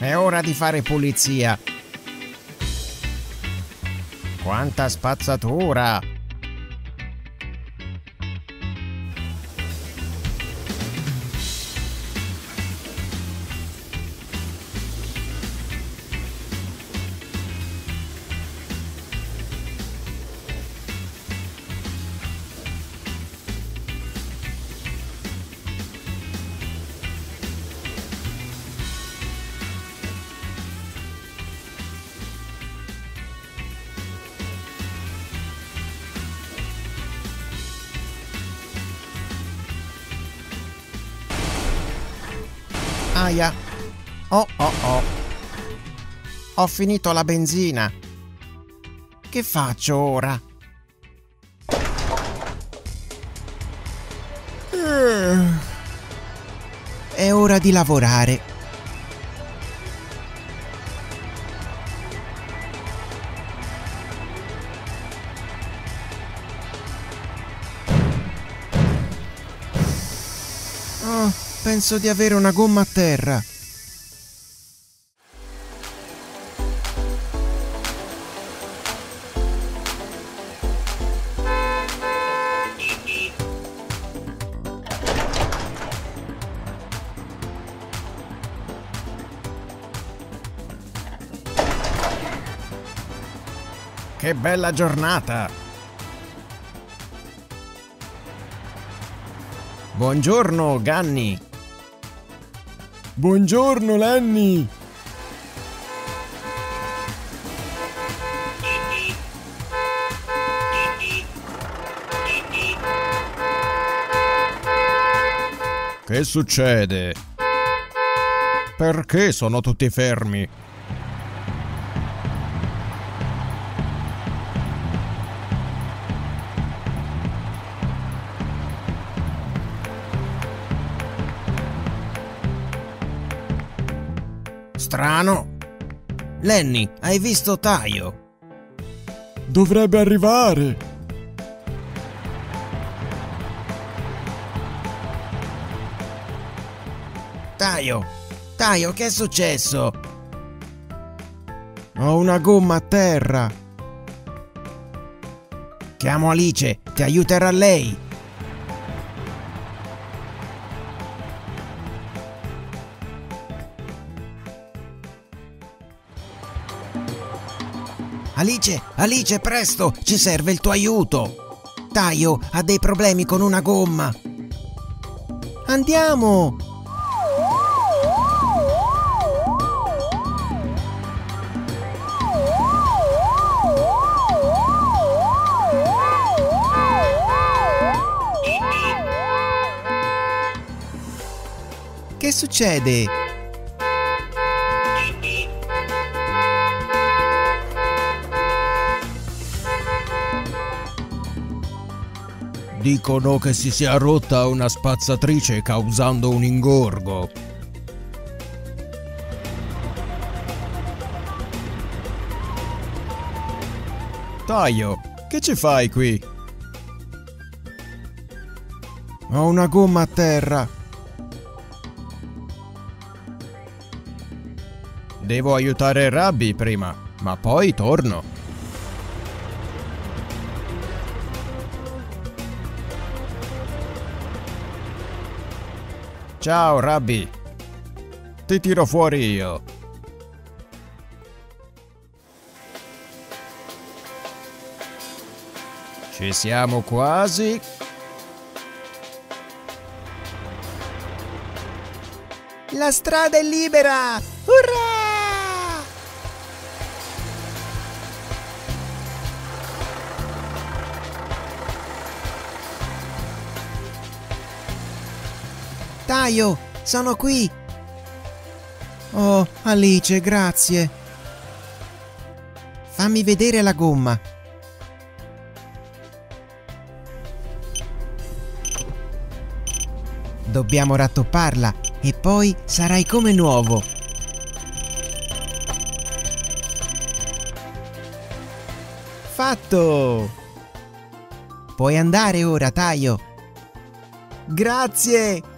È ora di fare pulizia. Quanta spazzatura! Aia! Oh oh oh! Ho finito la benzina! Che faccio ora? È ora di lavorare. Oh, penso di avere una gomma a terra. Che bella giornata! Buongiorno, Ganni! Buongiorno, Lenny! Che succede? Perché sono tutti fermi? Strano. Lenny, hai visto Taio? Dovrebbe arrivare! Taio, che è successo? Ho una gomma a terra! Chiamo Alice, ti aiuterà lei. Alice, presto, ci serve il tuo aiuto. Taio ha dei problemi con una gomma. Andiamo! Che succede? Dicono che si sia rotta una spazzatrice causando un ingorgo. Taio, che ci fai qui? Ho una gomma a terra. Devo aiutare Rabbi prima, ma poi torno. Ciao, Rabbi. Ti tiro fuori io. Ci siamo quasi. La strada è libera! Urrà! Taio, sono qui! Oh, Alice, grazie! Fammi vedere la gomma. Dobbiamo rattopparla e poi sarai come nuovo. Fatto! Puoi andare ora, Taio. Grazie!